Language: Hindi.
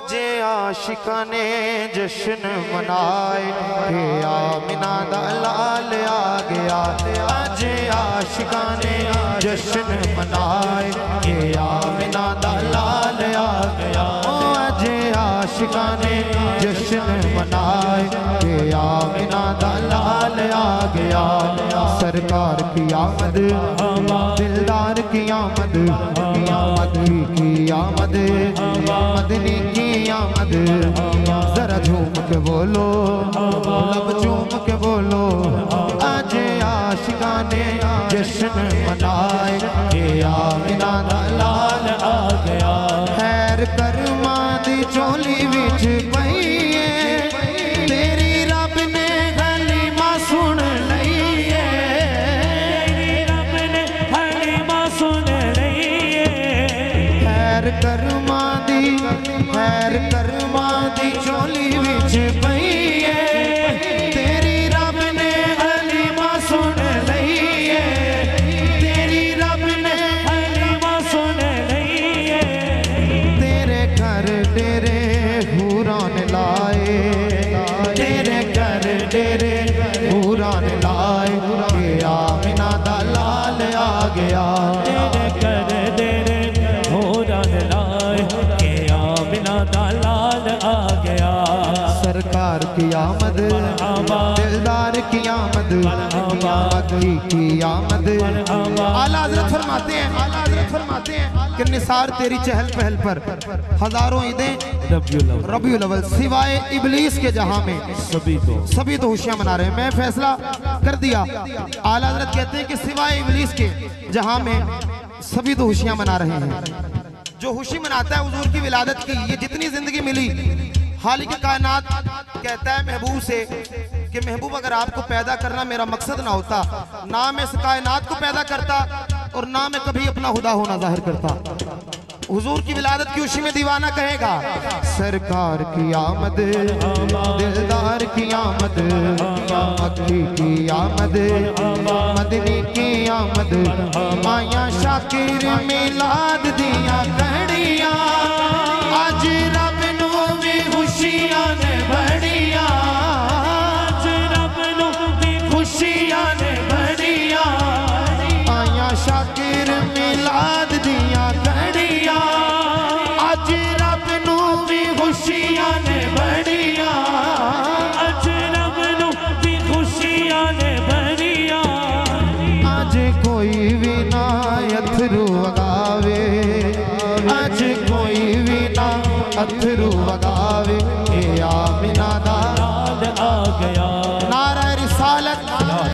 अजे आशिका ने जश्न मनाए के आमिना दा लाल आ गया। अजे आशिका ने जश्न मनाए के आमिना दा लाल आ गया। अजे आशिका ने जश्न मनाए के आमिना दा लाल आ गया। सरकार की आमद दिलदार की आमद की आमद मदनी की आमद। जरा झूम के बोलो लब झूम के बोलो। आज आशिका ने जश्न मनाए के आमिना दा लाल आ गया। खैर करमा दी चोली विच पईए तेरी रब ने हलीमा सुन लईए। रब ने हलीमा सुन लईए। खैर करमा दी चोली विच पईए तेरी रब ने हलीमा सुन लईए। तेरी रब ने हलीमा सुन लईए। तेरे घर डेरे हूरां ने लाए। तेरे घर डेरे हूरां ने लाए के आमिना दा लाल आ गया। तेरे कर तेरे हूरां ने लाए के आमिना दा लाल आ गया। सरकार की आमद दिलदार की आमद की आमद। आला हज़रत फरमाते हैं कि निसार तेरी चहल पहल पर हजारों ईदें रबीउल अव्वल सिवाय इबलीस के जहां में सभी तो खुशियां मना रहे हैं। मैं फैसला कर दिया। आला हज़रत कहते हैं कि सिवाय इबलीस के जहां में सभी तो खुशियां मना रहे हैं। जो खुशी मनाता है हुजूर की विलादत की, ये जितनी जिंदगी मिली खालिक कायनात कहता है महबूब से कि महबूब अगर आपको पैदा करना मेरा मकसद ना होता, ना मैं इस कायनात को पैदा करता और ना मैं कभी अपना खुदा होना जाहिर करता। हुजूर की विलादत की खुशी में दीवाना कहेगा सरकार की आमद दिलदार की आमद मक्की की आमद मदनी की आमद। माया शाकिर मिलाद दिया घड़ियां आज रब नू भी खुशियां ने बड़ियां। आज रब नू भी खुशियां ने बड़ियां। माया शाकिर मिलाद दिया घड़ियां आज रब नू भी खुशियां ने बड़ियां। आज रब नू भी खुशियां ने बड़ियां। आज कोई भी ना अथरू वगावे। आज कोई भी ना अथरू वगावे के आमिना